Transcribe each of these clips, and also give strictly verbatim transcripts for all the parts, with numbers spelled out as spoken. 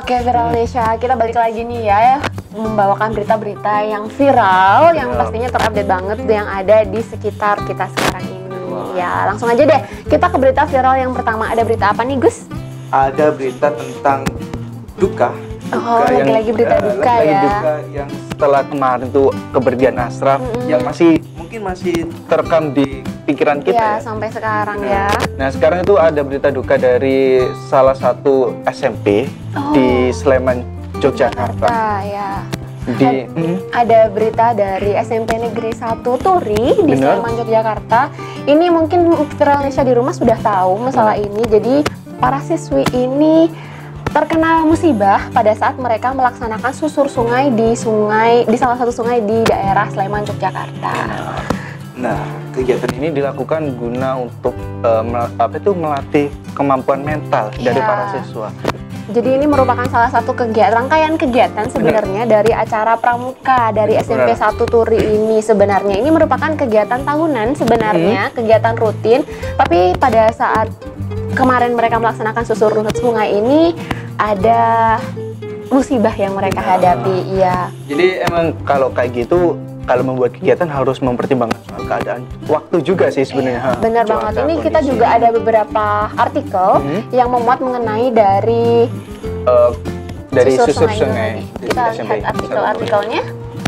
Oke, Viralnesia, kita balik lagi nih ya, membawakan berita-berita yang viral, yang pastinya terupdate banget yang ada di sekitar kita sekarang ini. Ya, langsung aja deh, kita ke berita viral yang pertama. Ada berita apa nih, Gus? Ada berita tentang duka. Oh, lagi-lagi berita uh, duka lagi ya. Duka yang setelah kemarin tuh kepergian Ashraf, mm-hmm. yang masih mungkin masih terekam di pikiran kita ya, ya. Sampai sekarang ya. Nah, sekarang itu ada berita duka dari salah satu S M P oh. di Sleman, Yogyakarta. Ya. Di, ada, hmm. ada berita dari S M P Negeri satu Turi di Bener. Sleman, Yogyakarta. Ini mungkin Viralnesia di rumah sudah tahu masalah hmm. ini. Jadi para siswi ini terkena musibah pada saat mereka melaksanakan susur sungai di sungai di salah satu sungai di daerah Sleman, Yogyakarta. Nah, kegiatan ini dilakukan guna untuk uh, apa itu melatih kemampuan mental ya. dari para siswa. Jadi ini merupakan salah satu kegiatan rangkaian kegiatan sebenarnya Bener. dari acara pramuka dari S M P satu Turi ini. Sebenarnya ini merupakan kegiatan tahunan sebenarnya, hmm. kegiatan rutin, tapi pada saat kemarin mereka melaksanakan susur sungai ini ada musibah yang mereka nah. hadapi. Iya. Jadi emang kalau kayak gitu, kalau membuat kegiatan harus mempertimbangkan soal keadaan waktu juga sih sebenarnya. Benar banget. Ini kondisi. Kita juga ada beberapa artikel hmm. yang memuat mengenai dari uh, dari susur, susur sungai. sungai. Kita lihat artikel-artikelnya.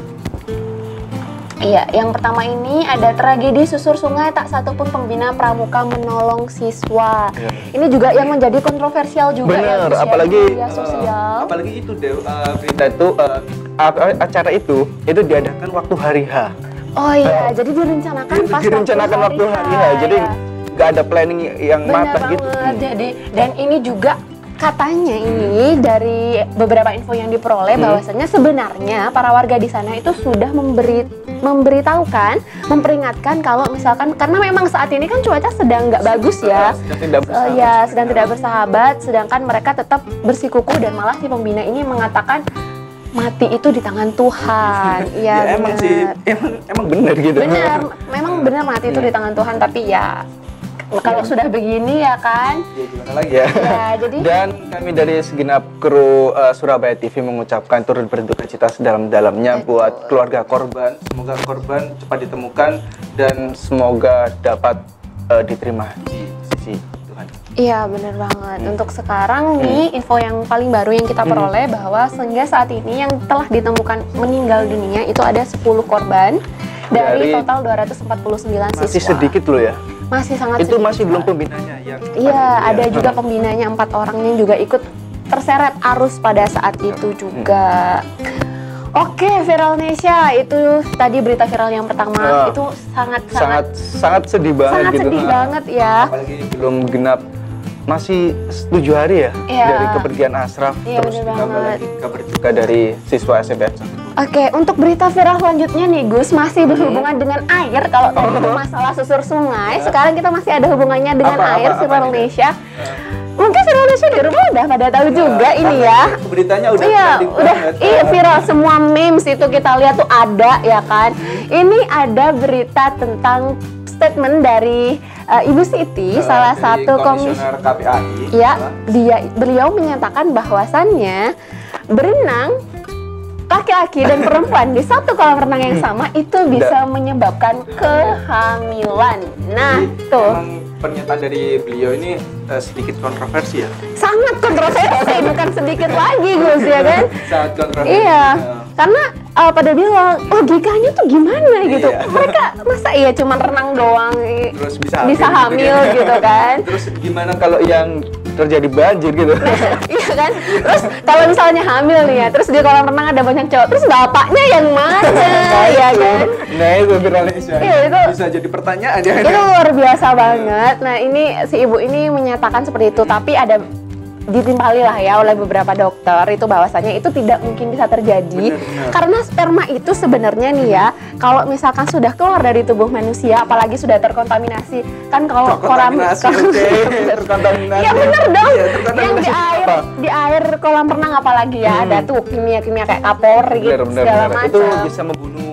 Iya, yang pertama ini ada tragedi susur sungai, tak satupun pembina pramuka menolong siswa. Ya. Ini juga yang menjadi kontroversial juga. Bener, ya, apalagi media sosial. Uh, apalagi itu deh uh, berita itu uh, acara itu itu diadakan waktu hari H. Oh iya, uh, jadi direncanakan pas direncanakan waktu hari H. H. Jadi nggak ada planning yang Bener matang gitu. Hmm. Jadi dan ini juga katanya ini dari beberapa info yang diperoleh hmm. bahwasanya sebenarnya para warga di sana itu sudah memberi memberitahukan, memperingatkan kalau misalkan karena memang saat ini kan cuaca sedang nggak bagus ya, sedang tidak uh, ya sedang tidak bersahabat, sedangkan mereka tetap bersikuku dan malah si pembina ini mengatakan mati itu di tangan Tuhan. ya, ya emang sih, emang emang benar gitu. Benar, memang benar mati itu di tangan Tuhan, tapi ya kalau ya. sudah begini ya kan, ya gimana lagi ya. ya jadi... Dan kami dari segenap kru uh, Surabaya T V mengucapkan turut berduka cita sedalam-dalamnya buat keluarga korban. Semoga korban cepat ditemukan dan semoga dapat uh, diterima di sisi Tuhan. Iya benar banget. Hmm. Untuk sekarang nih hmm. info yang paling baru yang kita peroleh hmm. bahwa sehingga saat ini yang telah ditemukan meninggal dunia itu ada sepuluh korban dari, dari total dua ratus empat puluh sembilan siswa. Masih sedikit loh ya. Masih sangat itu sedikit. Masih belum pembinanya yang iya ada ya. juga pembinanya empat orang yang juga ikut terseret arus pada saat itu juga. hmm. Oke, Viralnesia, itu tadi berita viral yang pertama. uh, itu sangat sangat sangat sedih banget sangat gitu. sedih banget ya, apalagi belum genap masih tujuh hari ya, ya dari kepergian Ashraf. ya, terus ditambah lagi kabar duka dari siswa S M P. Oke, untuk berita viral selanjutnya nih Gus, masih berhubungan hmm. dengan air. Kalau tadi itu masalah susur sungai, sekarang kita masih ada hubungannya dengan apa, air, Viralnesia. Mungkin Viralnesia di rumah udah pada tahu juga nah, ini ya. Beritanya udah iya, udah iya viral, semua memes itu kita lihat tuh ada ya kan. Ini ada berita tentang statement dari uh, Ibu Siti, uh, salah satu komisioner K P A I. Ya, dia beliau menyatakan bahwasannya berenang laki-laki dan perempuan di satu kolam renang yang sama itu bisa menyebabkan kehamilan. Nah, jadi, tuh. Emang pernyataan dari beliau ini uh, sedikit kontroversi ya? Sangat kontroversi, bukan sedikit lagi Gus ya kan? Sangat kontroversi. Iya, uh. karena uh, pada bilang logikanya tuh gimana gitu. Iya. Mereka masa iya cuma renang doang terus bisa hamil, bisa hamil gitu, gitu kan? Terus gimana kalau yang terjadi banjir gitu? Iya kan? Terus kalau misalnya hamil nih ya, terus di kolam renang ada banyak cowok, terus bapaknya yang mana? ya kan? Nah itu Viralnesia. Iya, itu bisa jadi pertanyaan ya. Itu luar biasa banget. Nah ini si ibu ini menyatakan seperti itu, tapi ada ditimpali lah ya oleh beberapa dokter itu bahwasannya itu tidak mungkin bisa terjadi. Bener, bener. Karena sperma itu sebenarnya nih ya, kalau misalkan sudah keluar dari tubuh manusia, apalagi sudah terkontaminasi, kan kalau kolam terkontaminasi. Ya bener dong. Ya, yang di air apa? Di air kolam renang apalagi ya, hmm. ada tuh kimia-kimia kayak kapori gitu segala macam. Itu bisa membunuh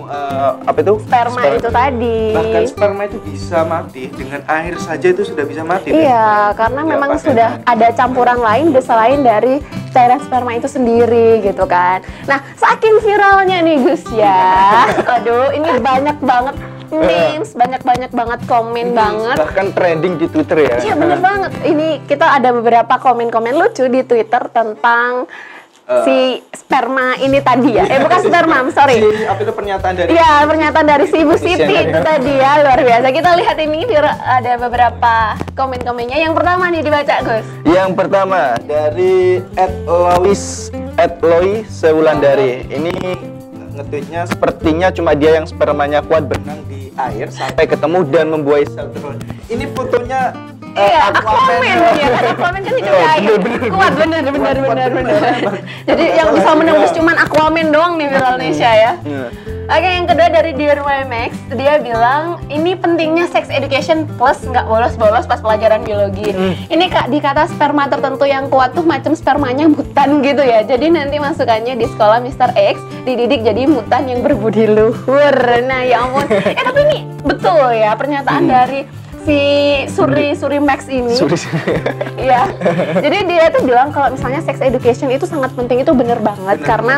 uh, apa itu? Sperma, sperma itu tadi. Bahkan sperma itu bisa mati dengan air saja, itu sudah bisa mati. Iya, kan? Karena ya, memang sudah ada campuran lain selain dari cairan sperma itu sendiri gitu kan. Nah, saking viralnya nih Gus ya. Aduh, ini banyak banget memes, banyak-banyak banget komen ini banget. Bahkan trending di Twitter ya. Iya, bener banget. Ini kita ada beberapa komen-komen lucu di Twitter tentang Uh, si sperma ini tadi ya, eh bukan sperma, sorry. Si, apa itu pernyataan dari? Iya, pernyataan dari si Ibu Siti itu tadi ya, luar biasa. Kita lihat ini ada beberapa komen-komennya. Yang pertama nih dibaca Gus. Yang pertama dari Ed Lois Ed Loi Sewulandari. Ini nge-tweetnya sepertinya cuma dia yang spermanya kuat berenang di air sampai ketemu dan membuahi sel telur. Ini fotonya. Iya, Aquaman ya, kan Aquaman kan hidup di air. Kuat bener, bener, bener, bener. Jadi yang bisa menembus cuman Aquaman doang nih viral Indonesia ya. Oke, yang kedua dari Dear Y Max, dia bilang ini pentingnya sex education plus nggak bolos-bolos pas pelajaran biologi. Ini kak dikata sperma tertentu yang kuat tuh macam spermanya mutan gitu ya. Jadi nanti masukannya di sekolah mister X dididik jadi mutan yang berbudi luhur. Nah ya ampun, eh tapi ini betul ya pernyataan dari si Suri Suri Max ini. Suri. Iya. Jadi dia tuh bilang kalau misalnya sex education itu sangat penting, itu bener banget bener, karena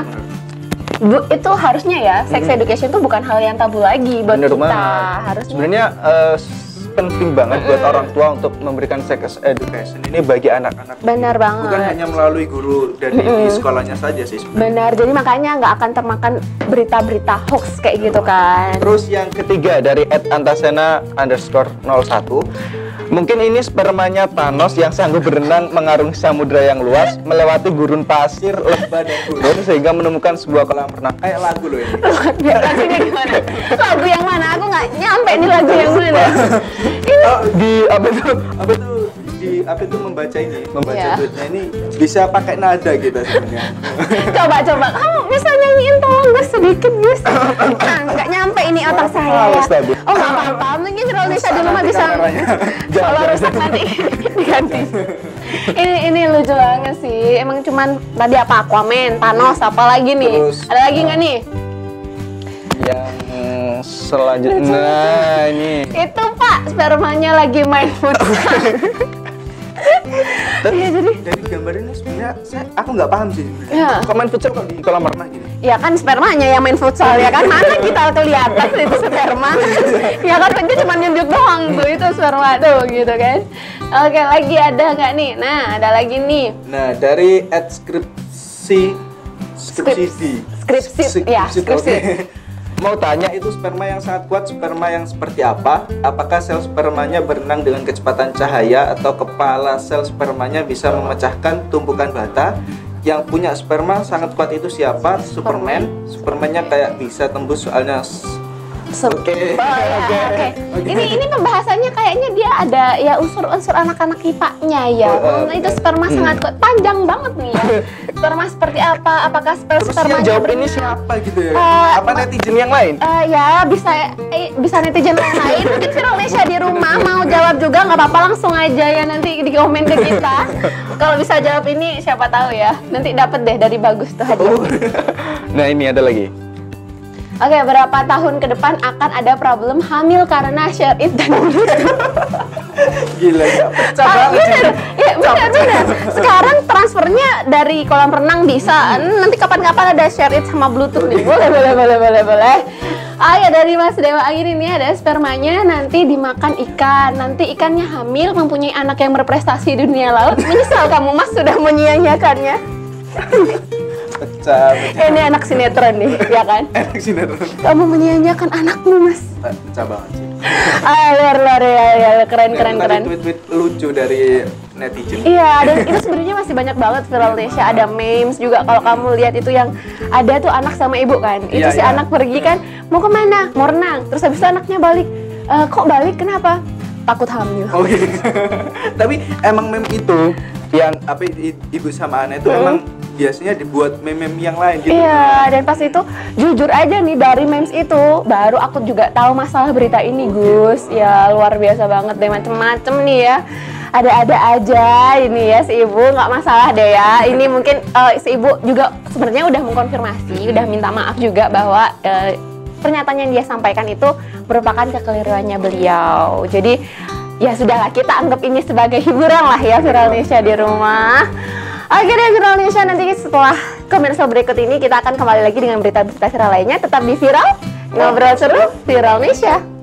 bu, itu harusnya ya sex hmm. education itu bukan hal yang tabu lagi buat bener kita. Banget. Harusnya. Sebenarnya uh, penting banget buat mm. orang tua untuk memberikan sex education ini bagi anak-anak. Benar banget. Bukan hanya melalui guru dari mm. di sekolahnya saja sih sebenarnya. Benar, jadi makanya nggak akan termakan berita-berita hoax kayak gitu kan. Terus yang ketiga dari Ed Antasena underscore nol satu. Mungkin ini spermanya Thanos yang sanggup berenang mengarungi samudra yang luas, melewati gurun pasir, lembah dan gunung sehingga menemukan sebuah kolam renang. Kayak lagu loh ini. Lagunya gimana? Lagu yang mana? Aku nggak nyampe nih lagu yang mana. Ini oh, di apa itu? Apa itu? Di apa itu membaca ini, membaca yeah. tweetnya ini bisa pakai nada gitu sebenarnya. Coba coba, kamu bisa nyanyiin tolong Gus sedikit Gus. Nah, nggak nyampe ini otak saya. Ya. Oh nggak apa-apa, mungkin kalau bisa di rumah bisa. Kalau rusak nanti diganti. Ini ini lucu banget sih. Emang cuman tadi apa Aquaman, Thanos, apa lagi nih? Terus, ada lagi nggak nih? Yang selanjutnya, nah ini. Itu Pak, spermanya lagi main futsal. Tapi ya, jadi dari gambar ini sebenarnya saya aku nggak paham sih. Ya. Kok main futsal kok di kolam renang gitu? Ya kan spermanya yang main futsal ya kan, mana kita kelihatan itu sperma. Ya kan itu cuma nyunduk doang tuh itu sperma tuh gitu kan. Oke, lagi ada nggak nih? Nah ada lagi nih. Nah dari adskripsi skripsi skripsi ya skripsi. Mau tanya, itu sperma yang sangat kuat, sperma yang seperti apa? Apakah sel spermanya berenang dengan kecepatan cahaya atau kepala sel spermanya bisa memecahkan tumpukan bata? Yang punya sperma sangat kuat itu siapa? Superman. Supermannya kayak bisa tembus soalnya. Oke. Okay. Oh, ya, okay. okay. okay. Ini ini pembahasannya kayaknya dia ada ya unsur-unsur anak-anak I P A-nya ya. Oh, uh, itu sperma hmm. sangat kuat, panjang banget nih ya. Sperma seperti apa? Apakah sper sperma jawab ini siapa gitu ya? Uh, apa netizen yang lain? Uh, ya bisa eh, bisa netizen yang lain. Mungkin Indonesia di rumah mau jawab juga nggak apa-apa, langsung aja ya nanti di komen ke kita. Kalau bisa jawab ini siapa tahu ya. Nanti dapat deh dari Bagus tuh hadiah. Oh. Nah ini ada lagi. Oke, berapa tahun ke depan akan ada problem hamil karena share it dan Bluetooth? Gila ya, pecah ah, banget. Bener, ya bener, bener. Sekarang transfernya dari kolam renang bisa. Nanti kapan-kapan ada share it sama Bluetooth nih. Boleh, boleh, boleh, boleh, boleh. Ah ya, dari Mas Dewa Angin ini ada spermanya nanti dimakan ikan. Nanti ikannya hamil, mempunyai anak yang berprestasi di dunia laut. Menyesal kamu Mas sudah menyia-nyiakannya. Pecah, pecah. Ini anak sinetron nih, ya kan? Anak sinetron. Kamu menyia-nyiakan anakmu, Mas. Pecah banget sih. Ah, luar luar ya, ya, keren Dan keren keren. Tweet-tweet lucu dari netizen. Iya, dan itu sebenarnya masih banyak banget viral Indonesia. Ada memes juga kalau kamu lihat itu yang ada tuh anak sama ibu kan. Itu ya, si ya. Anak pergi kan, mau kemana? Mau renang. Terus habis itu anaknya balik. E, kok balik? Kenapa? Takut hamil. Oh iya. Tapi emang meme itu yang apa ibu sama anak itu hmm. emang biasanya dibuat meme-meme yang lain gitu. Iya, dan pas itu jujur aja nih dari memes itu baru aku juga tahu masalah berita ini, Gus. Ya luar biasa banget deh, macem-macem nih ya. Ada-ada aja ini ya si ibu, nggak masalah deh ya. Ini mungkin uh, si ibu juga sebenarnya udah mengkonfirmasi, udah minta maaf juga bahwa uh, pernyataan yang dia sampaikan itu merupakan kekeliruannya beliau. Jadi ya sudahlah, kita anggap ini sebagai hiburan lah ya Viralnesia di rumah. Oke deh Viralnesia, nanti setelah komersial berikut ini kita akan kembali lagi dengan berita-berita viral lainnya. Tetap di Viral, ngobrol seru Viralnesia.